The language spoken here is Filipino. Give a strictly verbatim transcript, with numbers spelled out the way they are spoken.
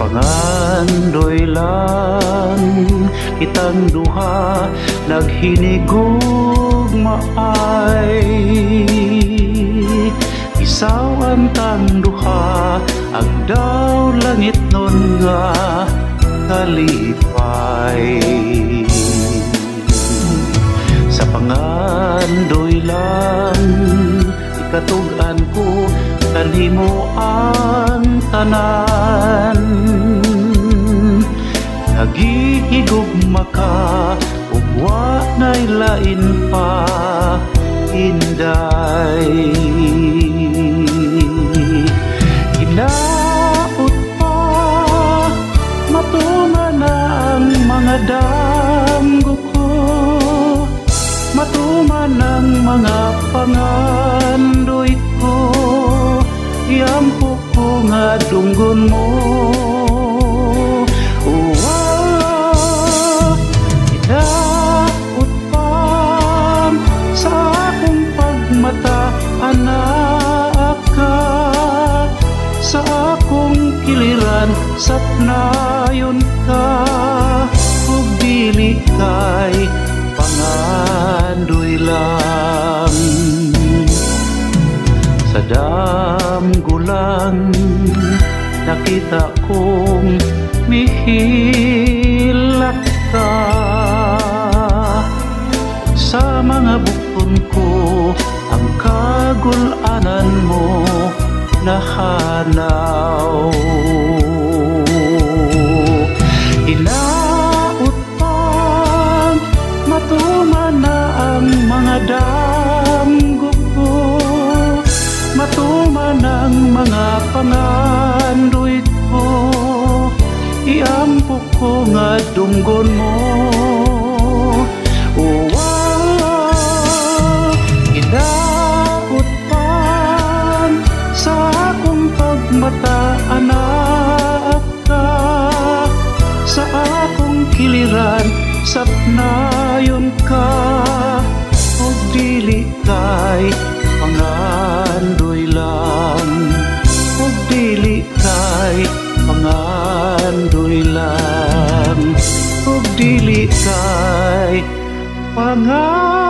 pangandoy lang kitang duha naghinigog maay. Isaw ang tang duha agdaw langit nun nga kalipay. Sa pangandoy lang ikatugan ko kanimo ang tanan. Nagihigugma ka ug wa nay lain pa hinday. Hinaot pa matuman na ang mga damgo ko, matuman ang mga pangandoy ko. Iampo ko nga dunggon mo. Uwa, idaot pa sa akong pagmata, anak ka. Sa akong kiliran, sapnayon ka. Ug dili kay pangandoy lang. Sa damgulang nakita kong mihilak ka. Sa mga bukton ko ang kagulanan mo nahanaw. Hinaot pa matuman na ang mga damgo ko, matuman ang mga pangandoy ko. Iampo ko nga dunggon mo. Uwa, idaot pa sa akong pagmata, anak ka. Sa akong kiliran, sapnayon ka. Ug dili kay pangandoy lang. Ug dili kay pangandoy lang. Ug dili kay pangandoy